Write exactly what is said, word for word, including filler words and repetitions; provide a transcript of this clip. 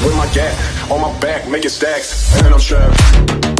with my gat on my back, making stacks, and I'm strapped.